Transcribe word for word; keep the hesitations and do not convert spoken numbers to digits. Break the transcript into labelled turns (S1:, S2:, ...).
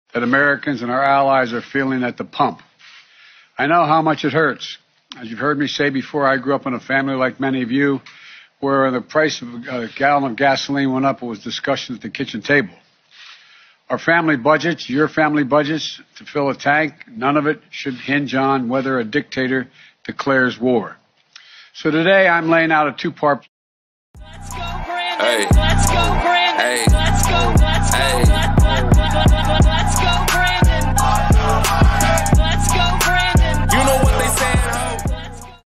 S1: that Americans and our allies are feeling at the pump. I know how much it hurts. As you've heard me say before, I grew up in a family like many of you where the price of a gallon of gasoline went up. It was discussion at the kitchen table. Our family budgets, your family budgets, to fill a tank, none of it should hinge on whether a dictator declares war. So today I'm laying out a two-part.
S2: Let's go, Brandon. Hey. Let's go, Brandon.